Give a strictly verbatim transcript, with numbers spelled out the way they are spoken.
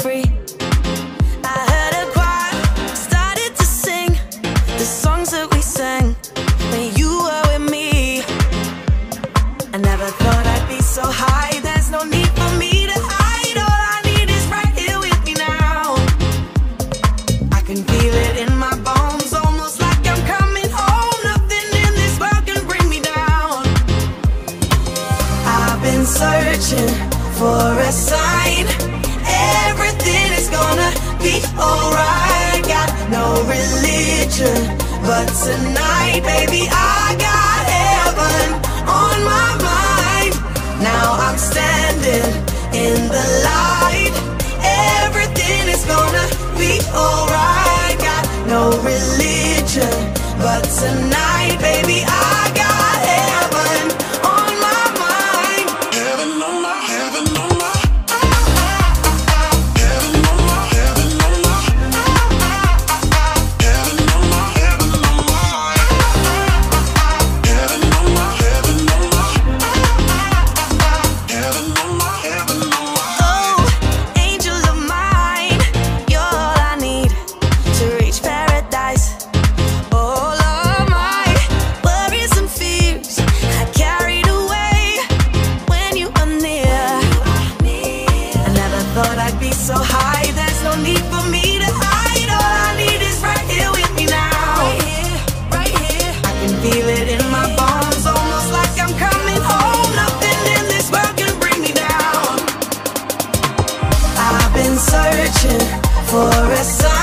free. I heard a choir started to sing the songs that we sang when you were with me. I never thought I'd be so high. There's no need for me to hide. All I need is right here with me now. I can feel it in my bones, almost like I'm coming home. Nothing in this world can bring me down. I've been searching for a sign. Everything is gonna be alright. Got no religion, but tonight, baby, I got heaven on my mind. Now I'm standing in the light. Everything is gonna be alright. Got no religion, but tonight, baby, I got heaven on my mind. Heaven on my, heaven on my, heaven on my, heaven on my, heaven on my, heaven on my, heaven on my, heaven on my, heaven on my, heaven on my. Oh, angel of mine, you're all I need to reach paradise. All of my worries and fears I carried away when you were near. I never thought I'd be so high. There's no need for me to hide. All I need is right here with me now. Right here, right here. I can feel it in my bones, almost like I'm coming home. Nothing in this world can bring me down. I've been searching for a sign.